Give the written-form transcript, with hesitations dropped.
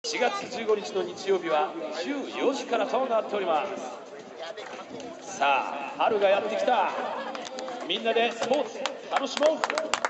4月15日の日曜日は14時からとなっております。さあ、春がやってきた。みんなでスポーツ楽しもう。